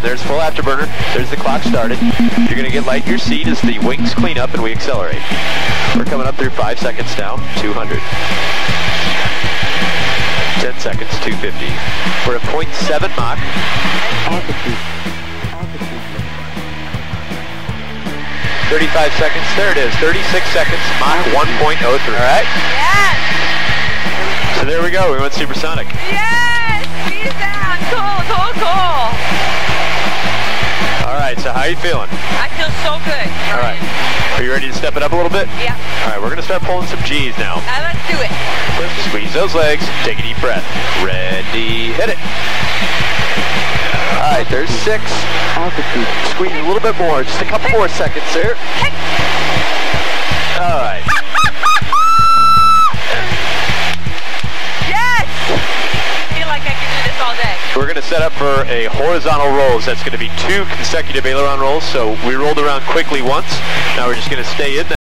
1. There's full afterburner. There's the clock started. You're going to get light in your seat as the wings clean up and we accelerate. We're coming up through 5 seconds now, 200. 10 seconds, 250. We're at 0.7 Mach. 35 seconds, there it is, 36 seconds, Mach 1.03, all right? Yes! So there we go, we went supersonic. Yes! Peace out! Cool. All right, so how are you feeling? I feel so good. All right, are you ready to step it up a little bit? Yeah. All right, we're gonna start pulling some G's now. Let's do it. Squeeze those legs, take a deep breath. Ready, hit it. All right, there's 6. Altitude. Squeeze a little bit more, just a couple more seconds there. All right. Yes! I feel like I can do this all day. We're going to set up for a horizontal rolls. That's going to be 2 consecutive aileron rolls. So we rolled around quickly once. Now we're just going to stay in